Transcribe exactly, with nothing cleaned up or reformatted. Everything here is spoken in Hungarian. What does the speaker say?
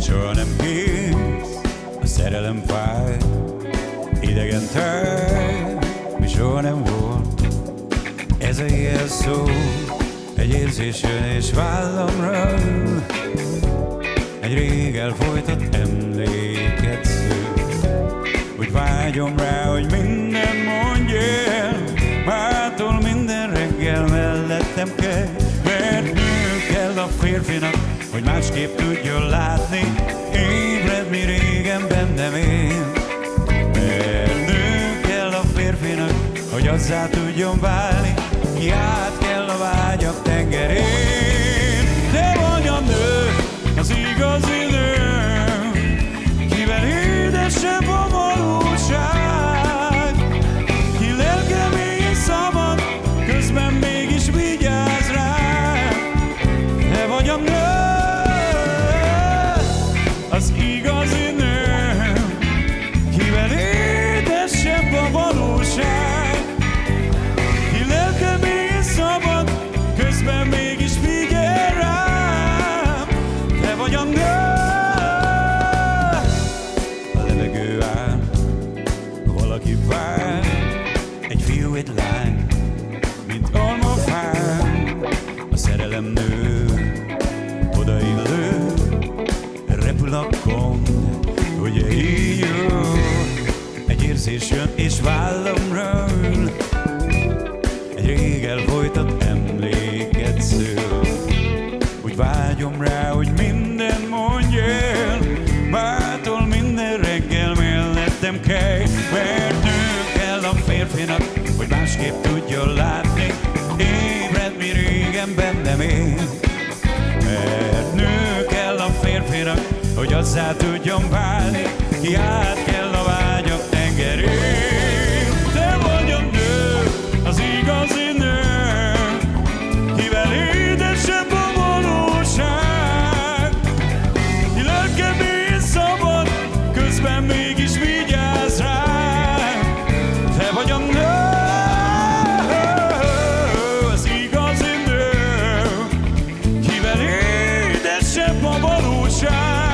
soha nem hisz, a szerelem fáj, idegen táj, mi soha nem volt. Ez a jelszó, egy érzés jön és vállamra ül, egy rég elfolytott emléket szül. Úgy vágyom rá, hogy minden mondj el, mától minden reggel mellettem kell. Mert nő kell a férfinak, hogy másképp tudjon látni, ébred, mi régen bennem él. Mert nő kell a férfinak, hogy azzá tudjon válni, ki át kell a vágyak tengerén. De vagy a nő, az igazi nő, kivel édesebb a valóság, ki lelke mély és szabad, közben mégis vigyáz rá. Te vagy a nő, az igazi nő, kivel édesebb a valóság, ki lelke mély és szabad, közben mégis figyel rám. Te vagy a nő. A levegő áll, valaki vár, egy fiú, egy lány, mint almafán. A szerelem nő, odaillő, repül a gond, ugye így jön. Egy érzés jön és vállamra ül, egy rég elfolytott emléket szül. Úgy vágyom rá, hogy minden mondj el, mától minden reggel mellettem kell. Mert nő kell a férfinak, hogy másképp tudjon látni, ébred, mi régen bennem él. Mert nő kell a férfinak, hogy azzá tudjon válni, ki át kell a vágyak tengerén. Te vagy a nő, az igazi nő, kivel édesebb a valóság, ki lelke mély és szabad, közben mégis vigyáz rá. Te vagy a nő, az igazi nő, kivel édesebb a valóság,